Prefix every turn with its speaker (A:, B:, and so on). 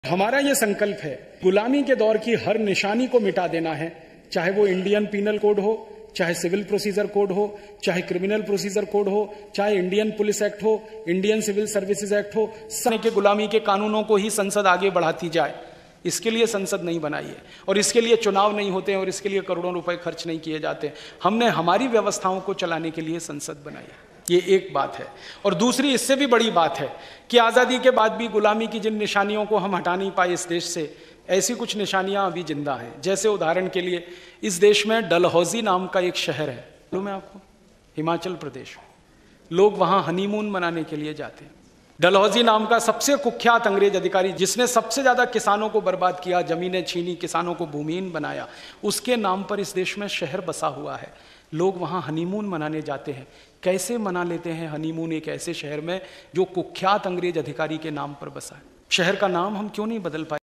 A: हमारा ये संकल्प है, गुलामी के दौर की हर निशानी को मिटा देना है, चाहे वो इंडियन पीनल कोड हो, चाहे सिविल प्रोसीजर कोड हो, चाहे क्रिमिनल प्रोसीजर कोड हो, चाहे इंडियन पुलिस एक्ट हो, इंडियन सिविल सर्विसेज एक्ट हो, सारे के गुलामी के कानूनों को ही संसद आगे बढ़ाती जाए। इसके लिए संसद नहीं बनाई है और इसके लिए चुनाव नहीं होते हैं और इसके लिए करोड़ों रुपए खर्च नहीं किए जाते। हमने हमारी व्यवस्थाओं को चलाने के लिए संसद बनाई है। ये एक बात है। और दूसरी इससे भी बड़ी बात है कि आज़ादी के बाद भी गुलामी की जिन निशानियों को हम हटा नहीं पाए इस देश से, ऐसी कुछ निशानियां अभी जिंदा हैं। जैसे उदाहरण के लिए इस देश में डलहौजी नाम का एक शहर है, मालूम है आपको? हिमाचल प्रदेश। लोग वहां हनीमून मनाने के लिए जाते हैं। डलहौजी नाम का सबसे कुख्यात अंग्रेज अधिकारी जिसने सबसे ज्यादा किसानों को बर्बाद किया, जमीनें छीनी, किसानों को भूमिहीन बनाया, उसके नाम पर इस देश में शहर बसा हुआ है। लोग वहां हनीमून मनाने जाते हैं। कैसे मना लेते हैं हनीमून एक ऐसे शहर में जो कुख्यात अंग्रेज अधिकारी के नाम पर बसा है? शहर का नाम हम क्यों नहीं बदल पाए?